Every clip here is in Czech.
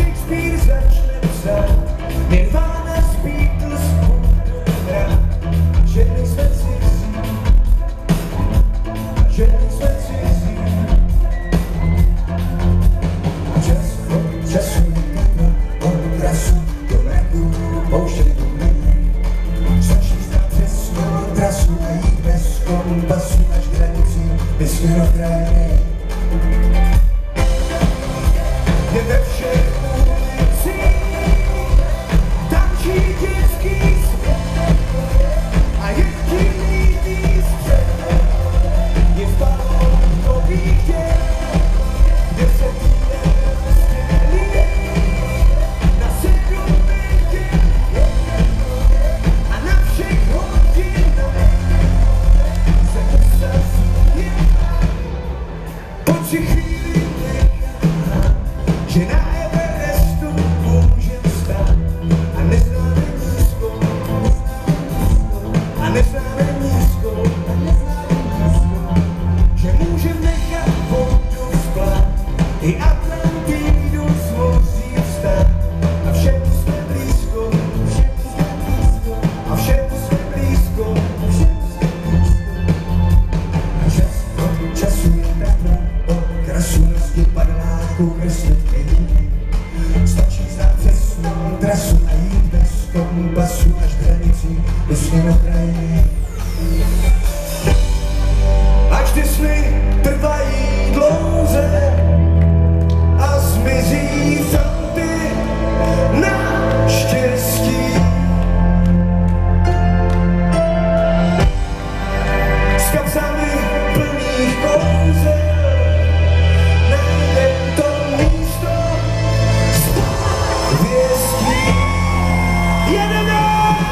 Shakespeare začne psát, Nirvana z Beatles budou hrát, že nejsme cizí, že nejsme cizí. A čas od času vypadá od trasu do mraku, pouštět do mě. Stačí znát přesnou trasu a jít bez kompasu až k hranici, bez směrokraje. Je ve všech ulicích, tančí dětský svět a jediný výstřel je v balónových děl, kde se týden smělí na 7 neděl a na všech hodinách se usazuje. Po 3 chvíli nechám, že na Everestu můžem stát a neznáme nízko, a neznáme nízko, že můžem nechat vodu splat i Atlantidu z moří vstát a všemu jsme blízko, a všemu jsme blízko. A čas od času je takhle od krasu na stupadláku kreslit chvíli. Stačí znát přesnou trasu a jít bez kompasu až k hranici bez směrokraje. Ať ty sny trvají dlouze a zmizí fronty na štěstí. S kapsami plných kouzel najdem to místo zpověstí. Jedeme!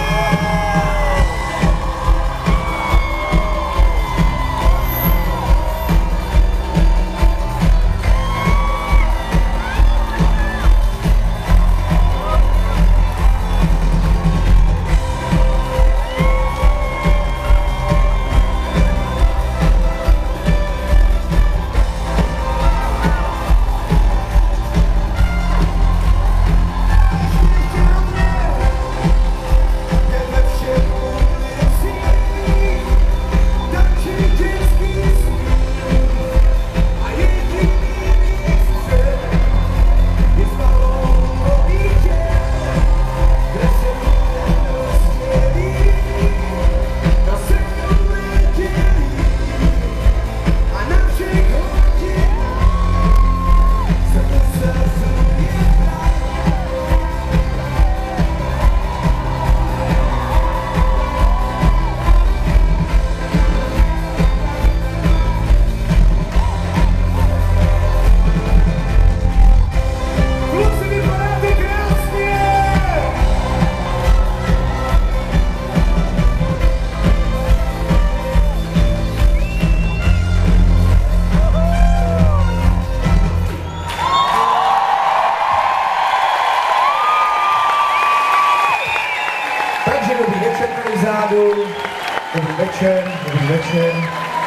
Dobrý večer, dobrý večer.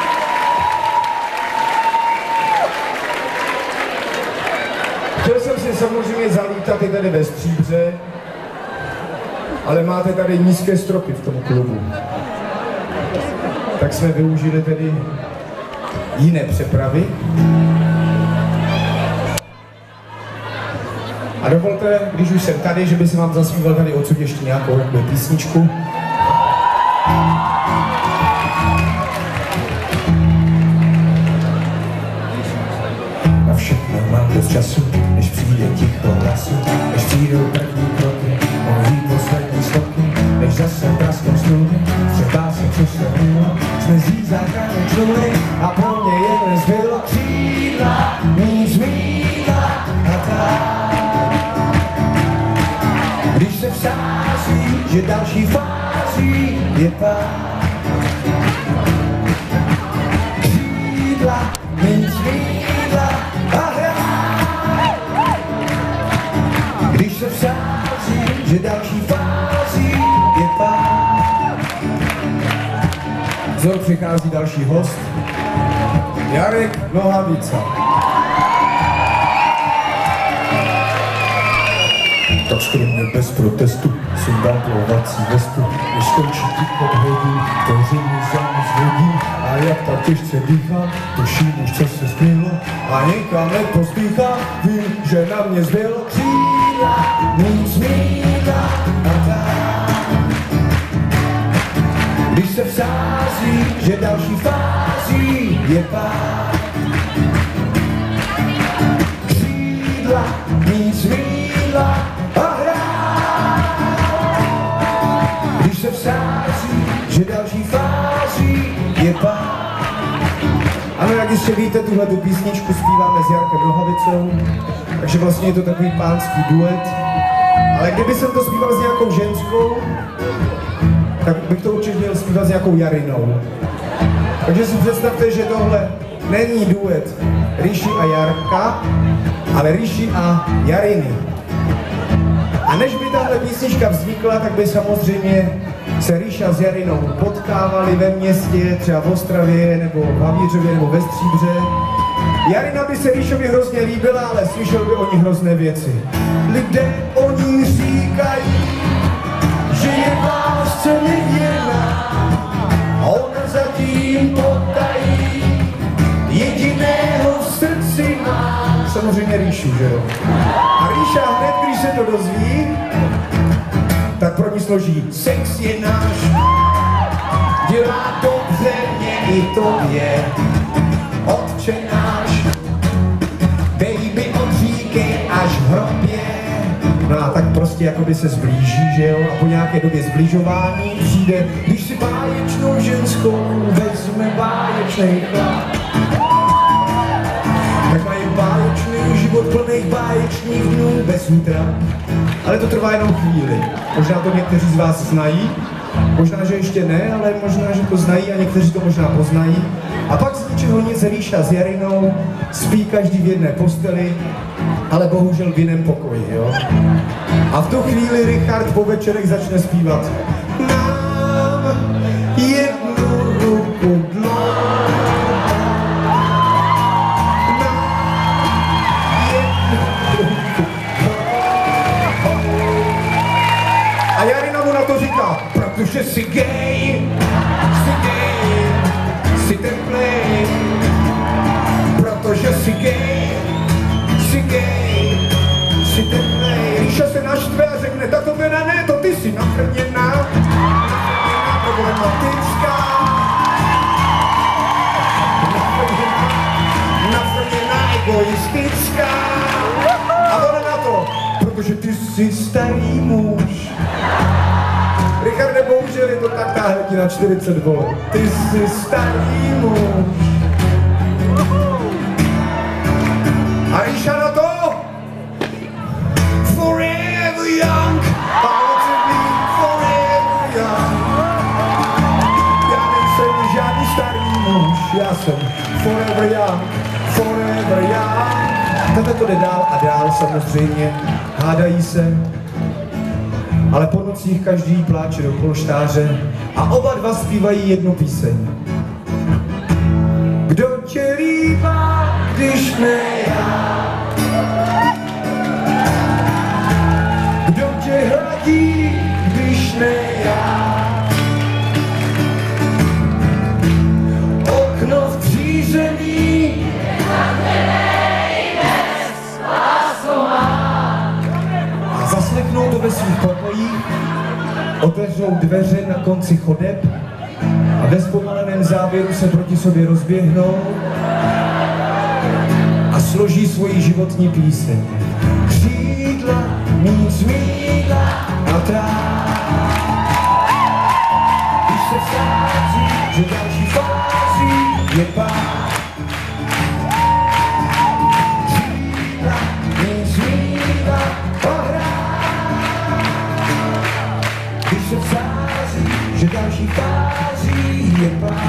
Chtěl jsem si samozřejmě zalítat i tady ve Stříbře, ale máte tady nízké stropy v tom klubu. Tak jsme využili tedy jiné přepravy. A dovolte, když už jsem tady, že by se vám zaspíval tady odsud ještě nějakou písničku. Na všechno mám dost času, než přijde ticho hlasu, než přijdou první kroky, mojí poslední stopky, než zase prasknou sluny, třeba se přesunula, jsme zí záchranné čluny a po mně jen zbylo křídla, nic mýdla a tak. Když se vsází, že další fází je pád. Křídla, nic mýdla a hrát. Když se vsází, že další fází je pád. Vzor přichází další host, Jarek Nohavica. tak skromně bez protestu sundám plouvací vestu, než skončí TikTok hodin, kouření sám zvodím a jak tak těžce dýchám, tuším už co se zbylo a nikam nepospíchám, vím, že na mě zbylo křídla, nic mýta a tak. Když se vsází, že další fází je pár. Křídla, nic mýdla a hrát. Když se vsází, že další fází je pár. Ano, jak jistě víte, tuhletu písničku zpíváme s Jarkem Nohavicou, takže vlastně je to takový pánský duet. Ale kdyby jsem to zpíval s nějakou ženskou, tak bych to určitě měl zpívat s nějakou Jarinou. Takže si představte, že tohle není duet Ríši a Jarka, ale Ríši a Jariny. A než by tahle písnička vznikla, tak by samozřejmě se Ríša s Jarinou potkávali ve městě, třeba v Ostravě, nebo v Havířově, nebo ve Stříbře. Jarina by se Ríšovi hrozně líbila, ale slyšel by o ní hrozné věci. Lidé o ní říkají, že je lásce nevěrná, a ona zatím potají, jediného v srdci má. Samozřejmě Ríšu, že jo? A Ríša hned, když se to dozví, tak pro ní složí: sex je náš, dělá dobře mě i tobě, Otče náš, baby odříkej až v hrobě. No a tak prostě jakoby se zblíží, že jo? A po nějaké době zbližování přijde, když si báječnou ženskou vezme báječnej chlap. Tak mají báječný život plných báječných dnů bez útra. Ale to trvá jenom chvíli. Možná to někteří z vás znají, možná, že ještě ne, ale možná, že to znají a někteří to možná poznají. A pak z ničeho nic Ríša s Jarinou spí každý v jedné posteli, ale bohužel v jiném pokoji, jo? A v tu chvíli Richard po večerech začne zpívat: mám jednu ruku dlouhou, mám jednu ruku dlouhou. A Jarina mu na to říká: protože jsi gay, jsi teplej, protože jsi gay, jsi teplej. Ríša se naštve a řekne: tato vena ne, to ty jsi nafrněná, problematická, nafrněná, egoistická. A ona na to: protože ty jsi starý muž. Richarde, bohužel je to tak, táhle ti na 40 voleb. Ty jsi starý muž. A Ríša na to: forever young, I want to be forever young. Já nejsem žádný starý muž, já jsem forever young, forever young. Takhle to jde dál a dál samozřejmě, hádají se, ale po nocích každý pláče do polštáře a oba dva zpívají jednu píseň. Kdo tě líbá, když ne já? Kdo tě hladí, když ne já? Okno v přízemí, a zaslechnou to ve svých pokojích, otevřou dveře na konci chodeb a ve zpomaleném záběru se proti sobě rozběhnou a složí svoji životní píseň. Křídla, nic mýdla a trává. Když se vsází, že další fází je pár. Křídla, nic mýdla a hrát. Když se vsází, že další fází je pár.